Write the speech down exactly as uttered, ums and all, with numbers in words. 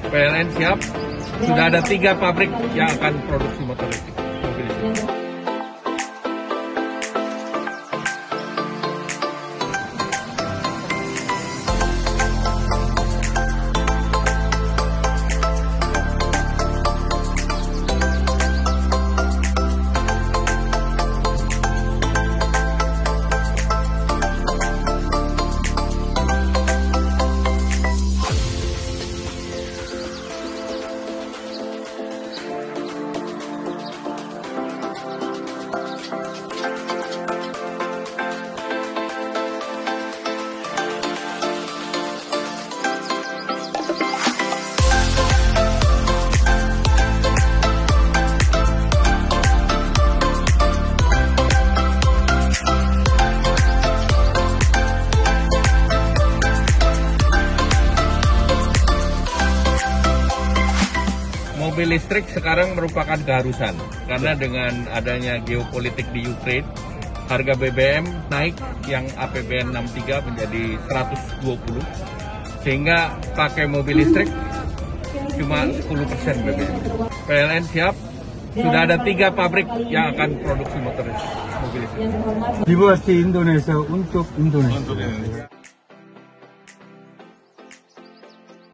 P L N siap, sudah ada tiga pabrik yang akan produksi motor listrik. Mobil listrik. Mobil listrik sekarang merupakan keharusan karena dengan adanya geopolitik di Ukraine, harga B B M naik yang A P B N enam puluh tiga menjadi seratus dua puluh, sehingga pakai mobil listrik cuma sepuluh persen B B M. P L N siap, sudah ada tiga pabrik yang akan produksi motor listrik, mobil listrik. Dibuat di Indonesia untuk Indonesia.